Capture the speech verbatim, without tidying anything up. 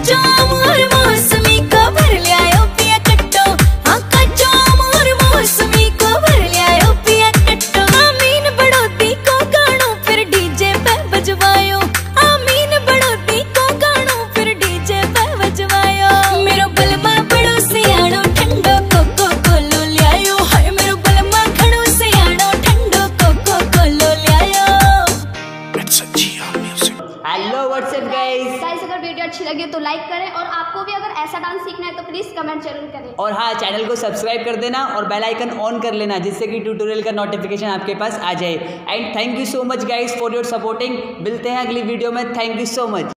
कच्चो आम और मौसमी को भर लियायो पिया कट्टो। हाँ कच्चो आम और मौसमी को भर लियायो पिया कट्टो। आमीन बढ़ोती को गानो फिर डीजे पे बजवायो। आमीन बढ़ोती को गानो फिर डीजे पे बजवायो। मेरो बलमा बड़ो सियाणो ठंडो कोको कोलो लियायो। हाय मेरो बलमा घणो सियाणो ठंडो कोको कोलो लियायो। हेलो व्हाट्सएप गाइस गाइस अगर वीडियो अच्छी लगी तो लाइक करें और आपको भी अगर ऐसा डांस सीखना है तो प्लीज कमेंट जरूर करें। और हाँ, चैनल को सब्सक्राइब कर देना और बेल आइकन ऑन कर लेना जिससे कि ट्यूटोरियल का नोटिफिकेशन आपके पास आ जाए। And thank you so much guys for your supporting. मिलते हैं अगली वीडियो में। Thank you so much.